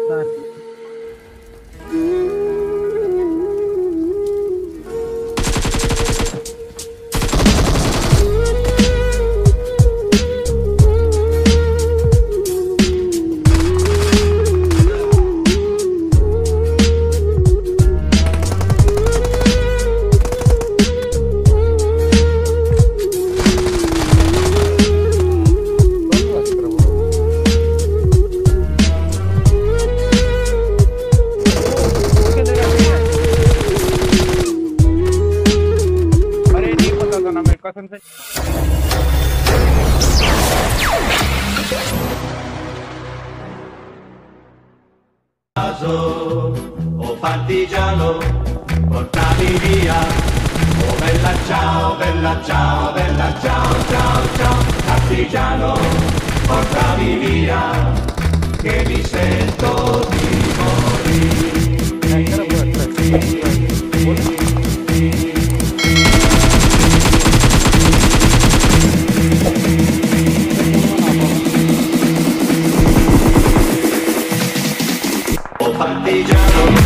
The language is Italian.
Dai. कसम से oh partigiano, portami via. Oh bella ciao, bella ciao, bella ciao, ciao, ciao. Partigiano, portami via, che mi sento di morire. Oh partigiano,